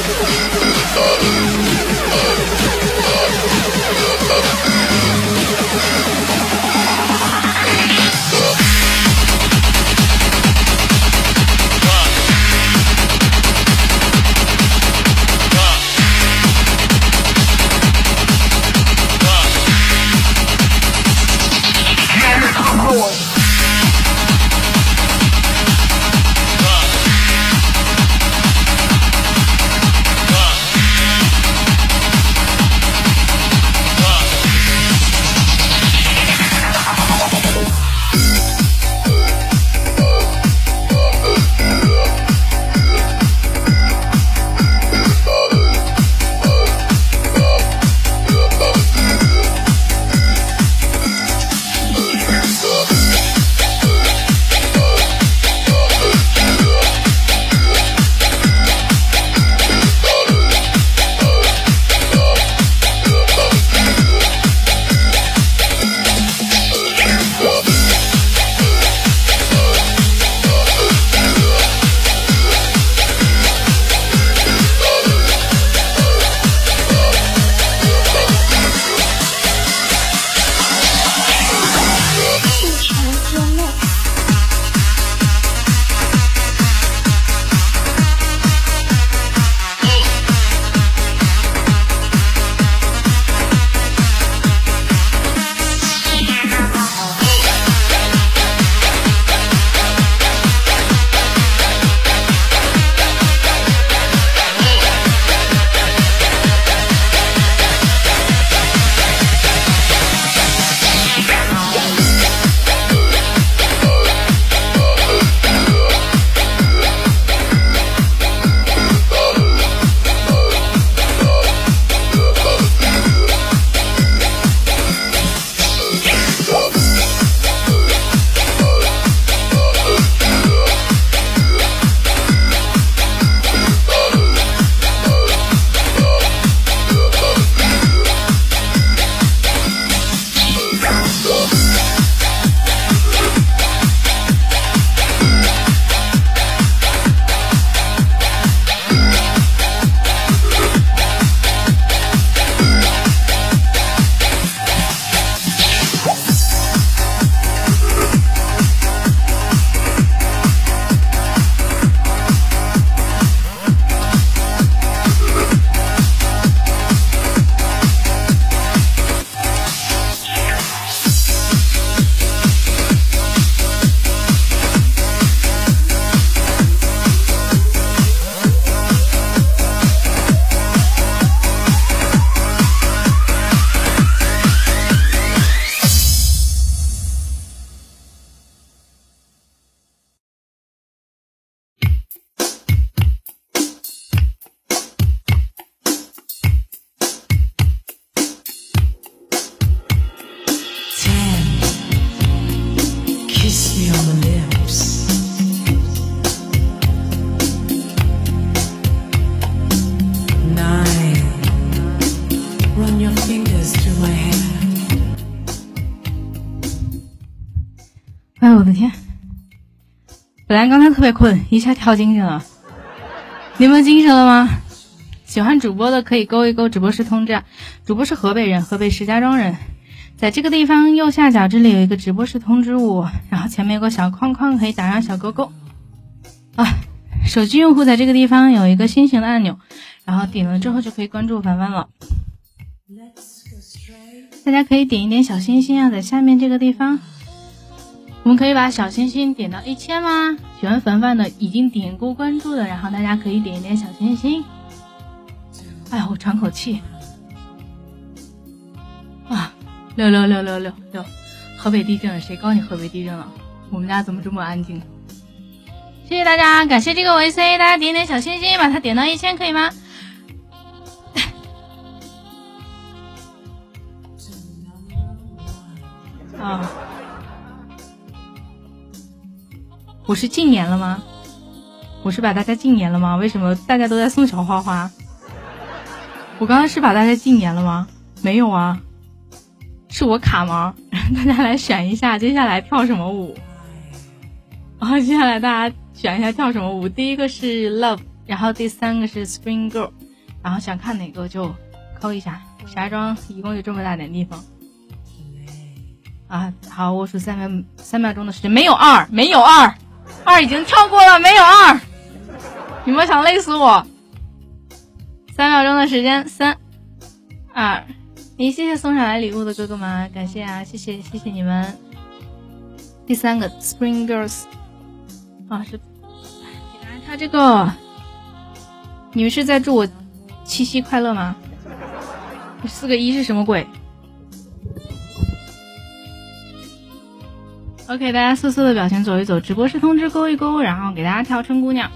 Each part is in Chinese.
哎呦我的天，本来刚才特别困，一下跳精神了。你们精神了吗？喜欢主播的可以勾一勾直播室通知啊。主播是河北人，河北石家庄人。在这个地方右下角这里有一个直播室通知物，然后前面有个小框框，可以打上小勾勾啊。手机用户在这个地方有一个心形的按钮，然后点了之后就可以关注凡凡了。大家可以点一点小心心啊，在下面这个地方我们可以把小心心点到1000吗？喜欢凡凡的已经点过关注的，然后大家可以点一点小心心。哎呀，我喘口气啊！6666666，河北地震了，谁告诉你河北地震了？我们家怎么这么安静？谢谢大家，感谢这个维 C， 大家点点小心心，把它点到1000可以吗？啊，我是禁言了吗？我是把大家禁言了吗？为什么大家都在送小花花？我刚刚是把大家禁言了吗？没有啊，是我卡吗？大家来选一下接下来跳什么舞。然后接下来大家选一下跳什么舞。第一个是 Love 然后第3个是 Spring Girl， 然后想看哪个就扣一下。石家庄一共就这么大点地方啊！好，我数3秒钟的时间，没有2，没有2已经跳过了，没有2，你们想累死我！3秒钟的时间，3、2、1，谢谢送上来礼物的哥哥们，感谢啊，谢谢你们。第3个 Spring Girls 啊，是给大家跳这个，你们是在祝我七夕快乐吗？这4个1是什么鬼 ？OK， 大家瑟瑟的表情走一走，直播室通知勾一勾，然后给大家跳春姑娘。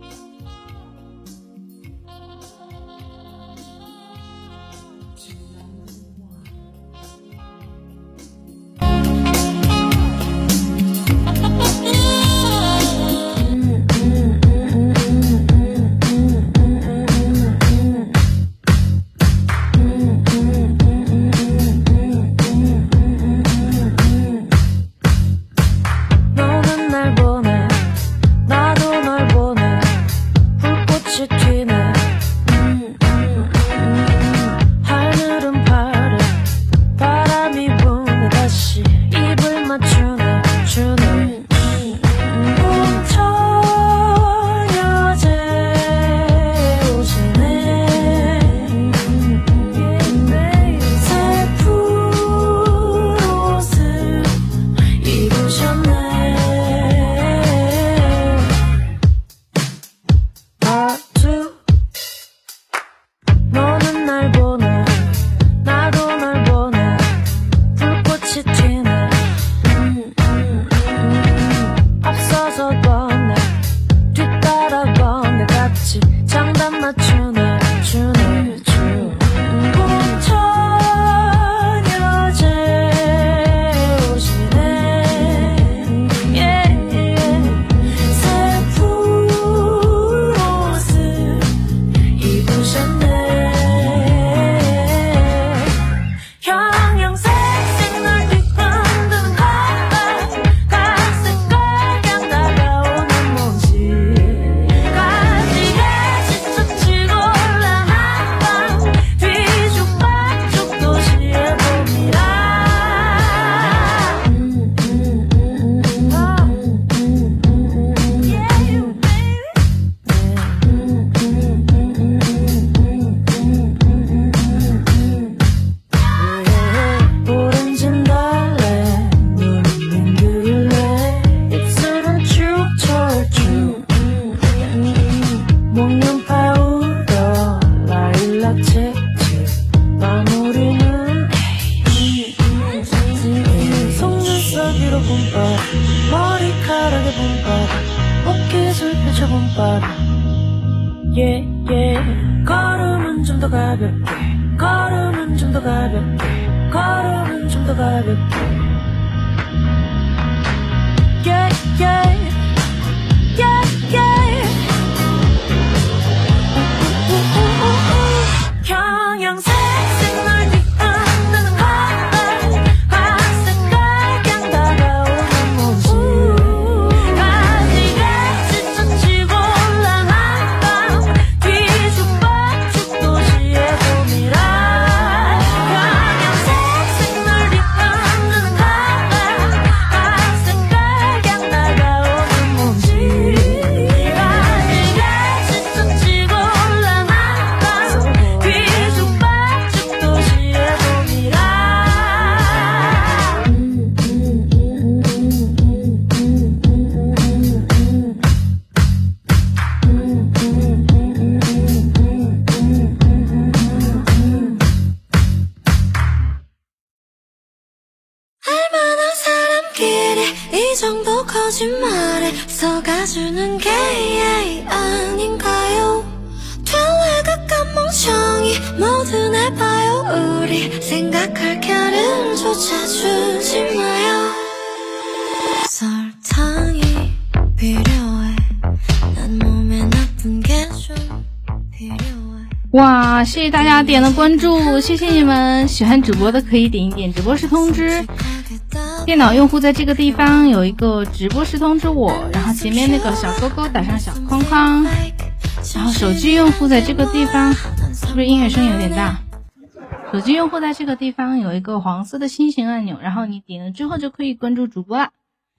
哇，谢谢大家点的关注，谢谢你们！喜欢主播的可以点一点直播室通知。电脑用户在这个地方有一个直播室通知我，然后前面那个小勾勾打上小框框，然后手机用户在这个地方，是不是音乐声音有点大？手机用户在这个地方有一个黄色的心形按钮，然后你点了之后就可以关注主播啦。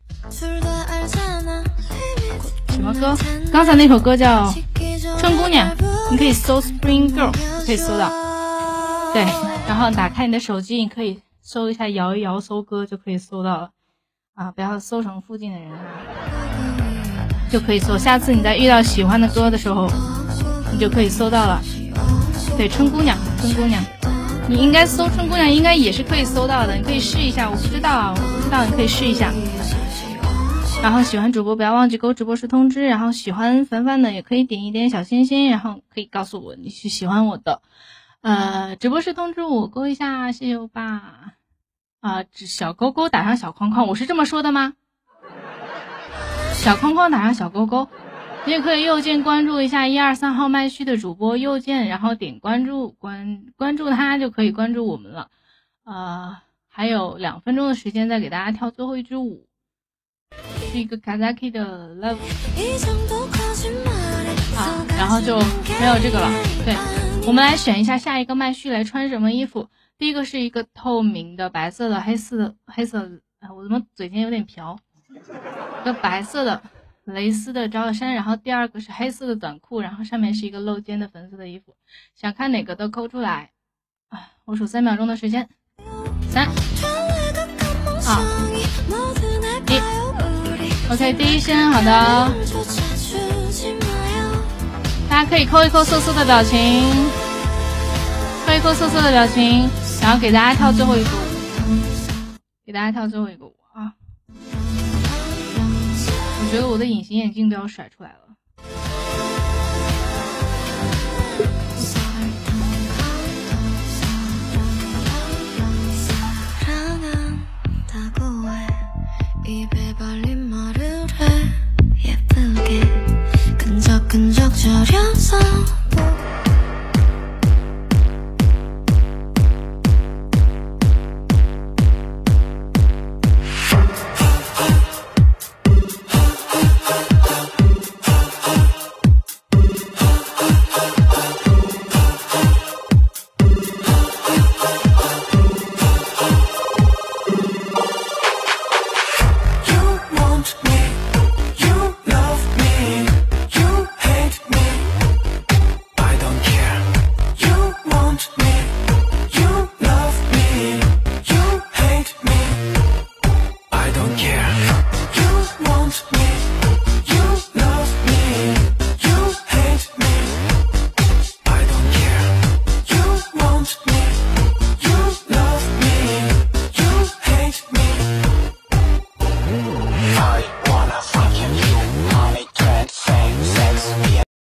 什么歌？刚才那首歌叫春姑娘，你可以搜 Spring Girl 可以搜到。对，然后打开你的手机，你可以搜一下摇一摇搜歌就可以搜到了啊！不要搜成附近的人啊，就可以搜。下次你在遇到喜欢的歌的时候，你就可以搜到了。对，春姑娘，春姑娘。你应该搜春姑娘，应该也是可以搜到的，你可以试一下。我不知道啊，你可以试一下。然后喜欢主播不要忘记勾直播时通知，然后喜欢凡凡的也可以点一点小心心，然后可以告诉我你是喜欢我的。直播时通知我勾一下，谢谢欧巴。小勾勾打上小框框，我是这么说的吗？小框框打上小勾勾。你也可以右键关注一下123号麦序的主播，右键然后点关注，关注他就可以关注我们了。还有2分钟的时间再给大家跳最后一支舞，是一个 Kazaki 的 Love 然后就没有这个了。对，我们来选一下下一个麦序来穿什么衣服。第一个是一个透明的白色的黑色，我怎么嘴尖有点瓢，一个白色的蕾丝的罩衫，然后第二个是黑色的短裤，然后上面是一个露肩的粉色的衣服。想看哪个都扣出来。我数3秒钟的时间，3、2、1。OK， 第一声，好的。大家可以扣一扣瑟瑟的表情，扣一扣瑟瑟的表情，然后给大家跳最后一个舞，给大家跳最后一个舞啊！我觉得我的隐形眼镜都要甩出来了。